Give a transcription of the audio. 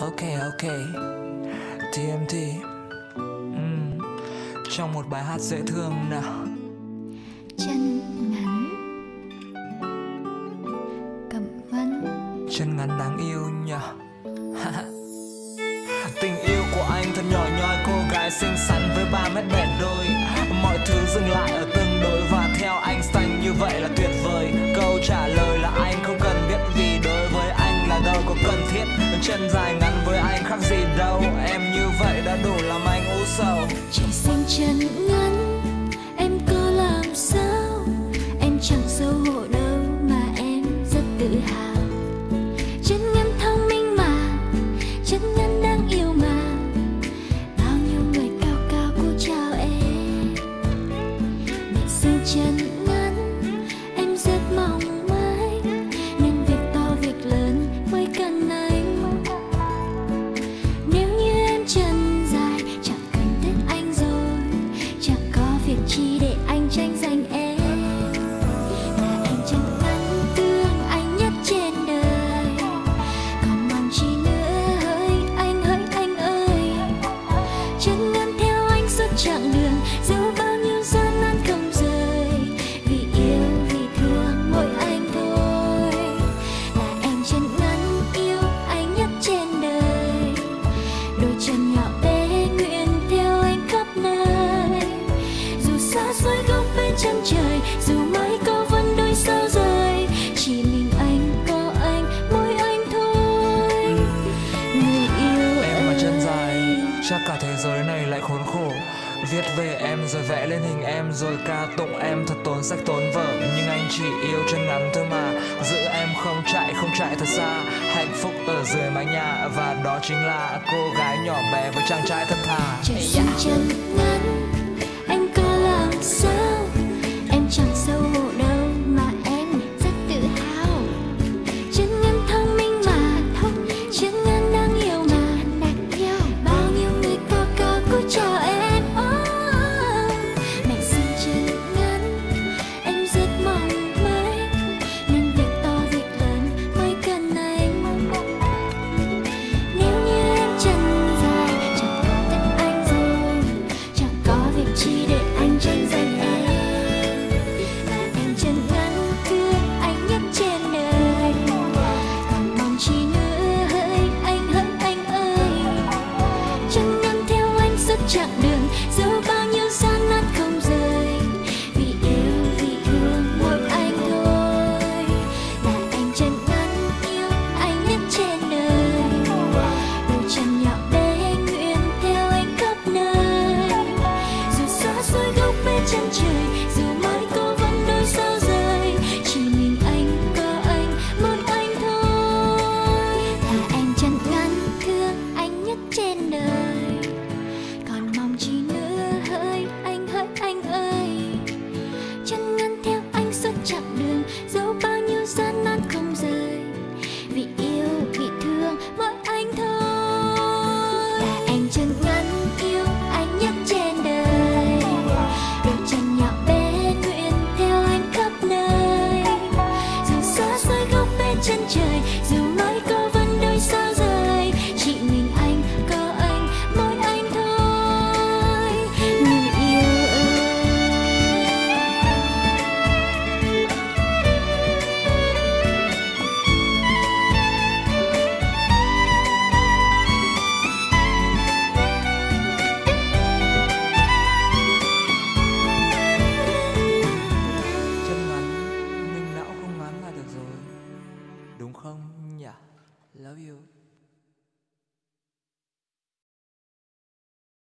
Ok ok TMT trong một bài hát dễ thương nào. Chân ngắn Cẩm Vân. Chân ngắn đáng yêu nhờ. Tình yêu của anh thật nhỏ nhoi, cô gái xinh xắn với 3 mét bẹt đôi. Mọi thứ dừng lại ở tương đối và theo anh xanh như vậy là tuyệt vời. Câu trả lời là anh không cần biết vì đối với anh là đâu có cần thiết. Chân dài ngắn với anh khác gì đâu, em như vậy đã đủ làm anh u sầu. Trời xanh chân ngắn, em có làm sao? Em chẳng xấu hổ đâu mà em rất tự hào. Chân ngắn thông minh mà, chân ngắn đáng yêu mà. Bao nhiêu người cao cao cô chào em. Mẹ sinh chân ngắn, em rất mong mãi, nên việc to việc lớn mới cần anh. Nếu như em chân dài, chẳng cần thích anh rồi, chẳng có việc chi để anh tranh giành em. Là anh chân ngắn thương anh nhất trên đời, còn mong chi nữa hỡi anh ơi. Chân ngắn theo anh suốt chặng đường, dẫu bao nhiêu gian nan không rời, vì yêu vì thương mỗi anh thôi. Là em chân ngắn yêu anh nhất trên đời, đôi chân nhỏ bé nguyện theo anh khắp nơi. Dù xa xôi góc bên chân trời, dù mãi có vân đôi sao rời, chỉ mình anh có anh, mỗi anh thôi. Người yêu Em mà chân dài, chắc cả thế giới này lại khốn khổ. Viết về em rồi vẽ lên hình em rồi ca tụng em thật tốn sách tốn vở. Nhưng anh chỉ yêu chân ngắn thôi mà, giữ em không chạy thật xa. Hạnh phúc ở dưới mái nhà và đó chính là cô gái nhỏ bé với chàng trai thật thà. trời xanh chân ngắn, em có làm sao? Em chẳng xấu hổ đâu mà em rất tự hào. Chân ngắn thông minh mà, chân ngắn đáng yêu mà. Bao nhiêu người cao cao cô chào em. Mẹ sinh chân ngắn, em rất mong mãi, nên việc to việc lớn mới cần anh. Nếu như em chân dài, chẳng cần thích anh rồi, chẳng có việc chi để anh tranh giành em. Là em chân ngắn thương anh nhất trên đời, còn mong chi nữa hỡi anh ơi. Chân ngắn theo anh suốt chặng đường, dẫu bao nhiêu gian nan không rời, vì yêu vì thương mỗi anh thôi. Là anh chân ngắn yêu anh nhất trên đời, đôi chân nhỏ bé nguyện theo anh khắp nơi. Dù xa xôi góc bên chân trời, dù mãi có vân đôi sao rời, chỉ mình anh có anh, mỗi anh thôi. Là anh chân ngắn thương anh nhất trên đời, còn mong chi nữa hỡi anh ơi. Chân ngắn theo anh suốt chặng đường, dẫu bao nhiêu gian nan không rời, vì yêu vì thương mỗi anh thôi. Là anh chân ngắn yêu anh nhất trên đời, đôi chân nhỏ bé nguyện theo anh khắp nơi. Dù xa xôi góc bên chân trời, dù mãi có vân đôi sao rời, chỉ mình anh có anh, mỗi anh thôi. Người yêu ơi. Chân ngắn nhưng não không ngắn là được rồi, đúng không nhỉ? Love you.